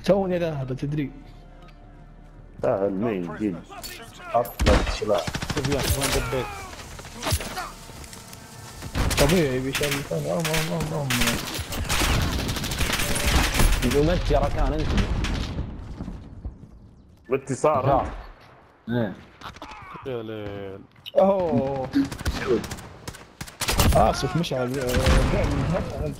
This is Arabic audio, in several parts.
توني ذاهب تدري. سهل مين جد. اطلق سلاح. سفيان وين دبيت؟ طبيعي بيشال يقول متجرة كان انتبه. باتصال. ايه يا ليل. اوه اسف مشعل انت.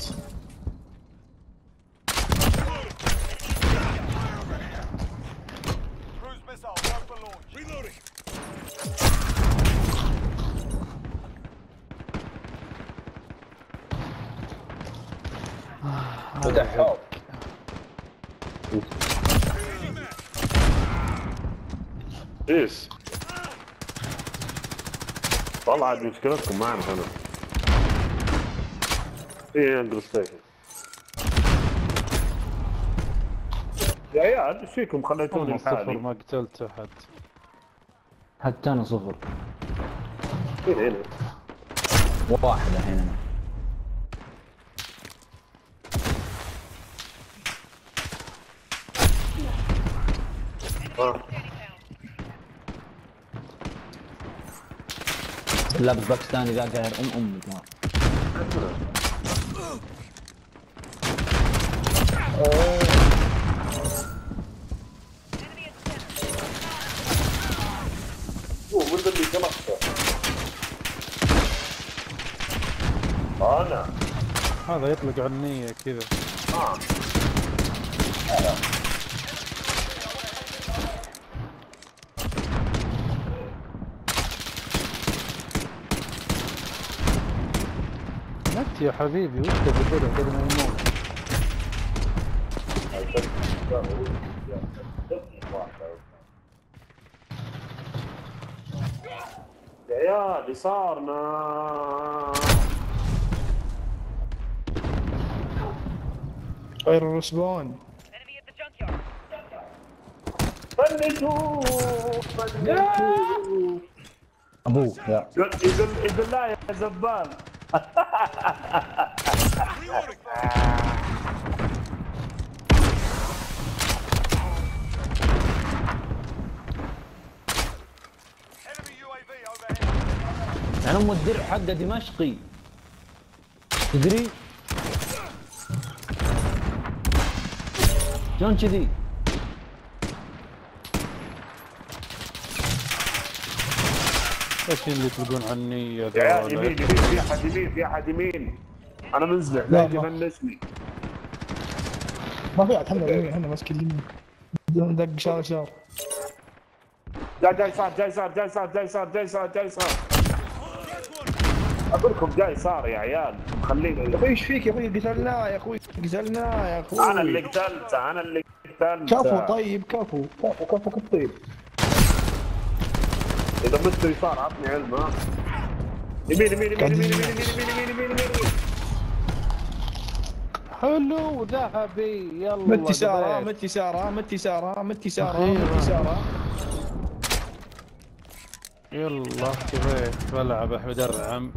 ودحوك. ايش؟ والله عاد مشكلتكم معنا هنا. ايه انجل ستيشن. يا عيال ايش فيكم خليتوني لحالي؟ صفر ما قتلت احد. حتى انا صفر. هنا واحد الحين انا. لابس باكستاني ذا قاهر امي كمان. من اللي جلسته؟ انا هذا يطلق عنية كذا. مت يا حبيبي وش تبي كذا قبل ما يموت؟ يا عيال يسارنا. غير الرسبان. فلتوا ابوه يا يقول لا يا زبال. انا ام الدرع حقه دمشقي تدري؟ شلون كذي؟ ايش اللي يطلقون عنية يا عيال يمين في احد يمين في احد يمين. انا منزلع لا يفنشني. ما في احد اليمين احنا ماسكين اليمين. دق شار جاي صار اقول لكم جاي صار يا عيال خلينا. يا اخوي ايش فيك يا اخوي؟ قتلناه يا اخوي قتلناه يا اخوي. انا اللي قتلته كفو طيب كفو طيب. اذا مت يسار عطني علم. ها يمين حلو ذهبي. يلا مت يسارها. يلا كيف بلعب احمد الرعم.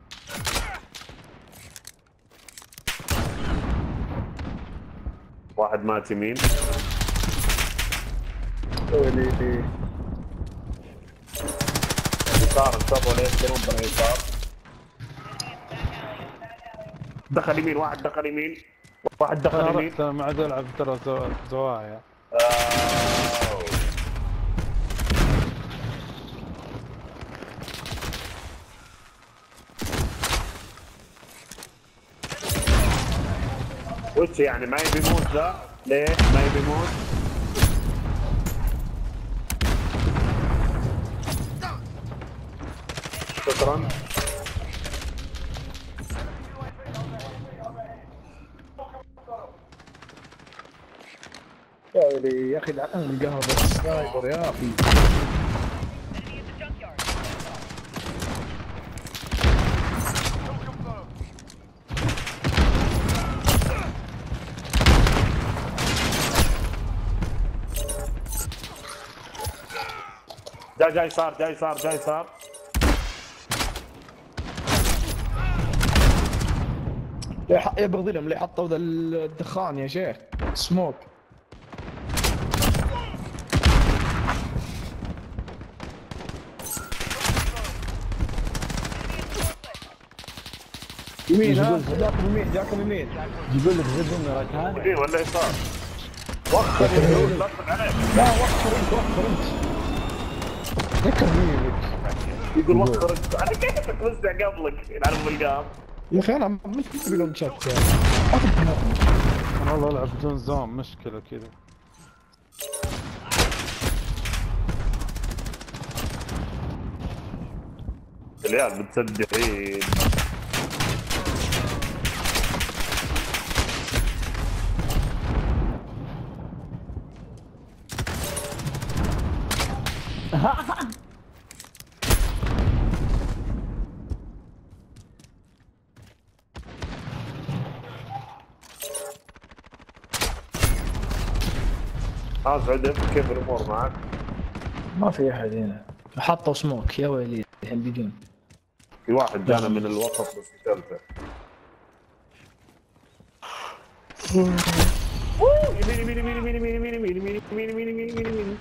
واحد مات يمين. يسار انتبهوا ليه يصيرون باليسار. دخل يمين واحد دخل يمين. انا ما عاد العب ترى زوايا. وش يعني ما يبي يموت ذا؟ ليه ما يبي يموت؟ شكرا. يا ولي يا اخي العالم القهوه بس سنايبر يا اخي. جاي صار. يبغى ظلم اللي حطوا ذا الدخان يا شيخ سموك. يمين ها جاكم يمين جاكم يمين. يقول لك زد امي ركان. يمين ولا يسار؟ وخر يا لا تطلع عليه. لا وخر انت وخر انت. ذكر يمينك. يقول وخر انت، انا كيف اتوزع قبلك يلعب بالقام. يا اخي انا مش بلون شات يعني. انا والله العب بدون زوم مشكلة كذا. العيال بتصدقين. سعود كيف الامور معك؟ ما في احد هنا. حطوا سموك يا ويلي الحين بيجون. في واحد جانا من الوسط بس قتلته. يمين يمين يمين يمين يمين يمين يمين يمين يمين يمين يمين يمين يمين.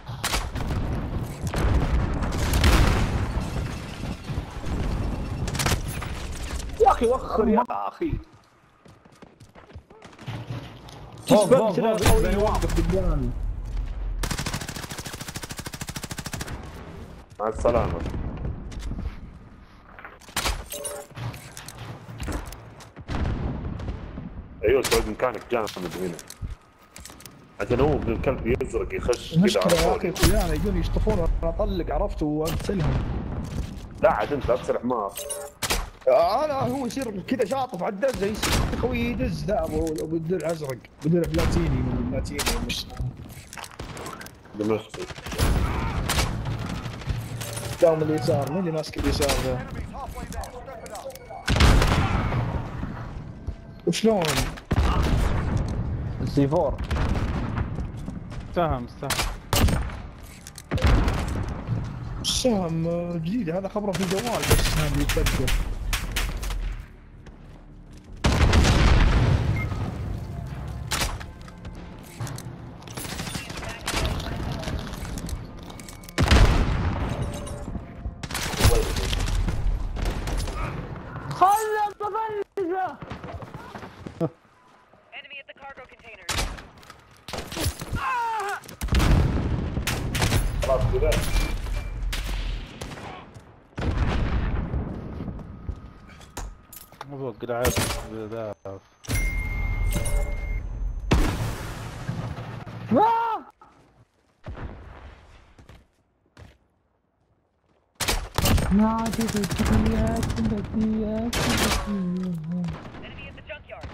يا اخي وخر يا اخي. فوق مع السلامة. ايوه سعود مكانك جامد هنا. عشان هو ابن الكلب يزرق يخش كذا المشكلة على يا طول. اخي اخويانا يجون يشطفون وانا اطلق عرفت واقتلهم. لا عاد انت ابسل حمار. انا هو يصير كذا شاطف على الدز يصير خوي يدز ذا ابو الدرع ازرق بدرع بلاتيني من بلاتيني مش دمشقي. داوم اليسار مين اللي ماسك اليسار ذا؟ وشلون؟ سي 4 سهم السهم جديد هذا خبره في الجوال بس هذا يتذكر. Enemy at the cargo container. خلاص كذا. مو قلعت ذا. Enemy at the junkyard.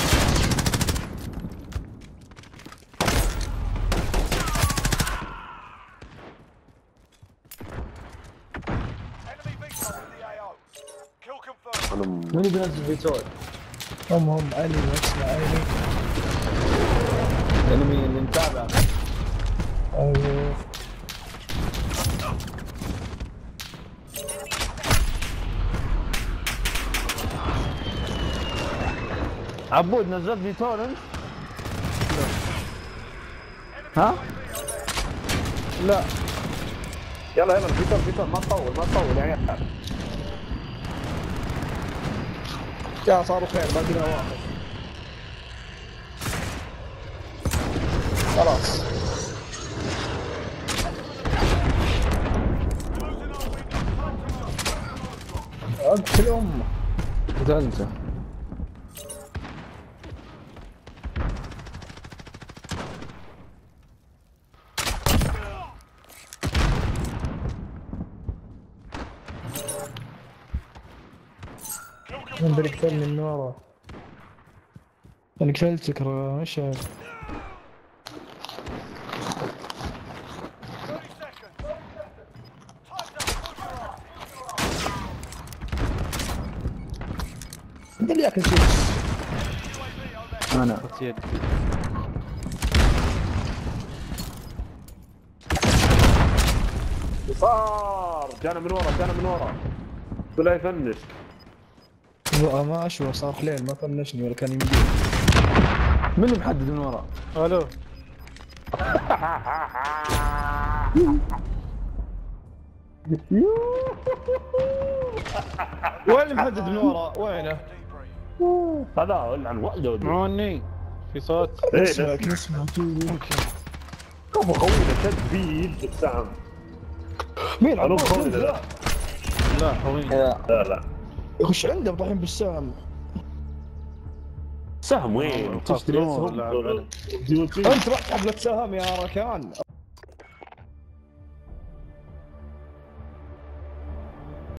انا من اللي بينزل فيتور؟ هم علي واسمع علي. الانمي اللي متابع. ايوه عبود نزلت فيتور انت؟ ها؟ لا يلا يلا فيتور ما تطول يا عيال. يا صاروا خير باقي لنا واحد. خلاص اقتل امه. قتلته. من ذا قتلني من ورا. انا قتلتك مشعل. انت اللي ياكل شيء. انا صار جانا من ورا ولا يفنش. ما اشوى صار حليل ما فنشني ولا كان يمدي. من اللي محدد من ورا؟ الو. وين اللي محدد من ورا؟ وينه؟ هذا عن وقته. معوني في صوت. ايه اسمعك اسمع ابو خوينا كذب فيه السهم. مين أنا عبود خوينا لا لا. لا خوي. لا لا يخش عنده طايحين بالسهم. سهم وين؟ خلاص، تشتري نور اسهم لا، ديوتي. انت رحت حفلة سهم يا ركان.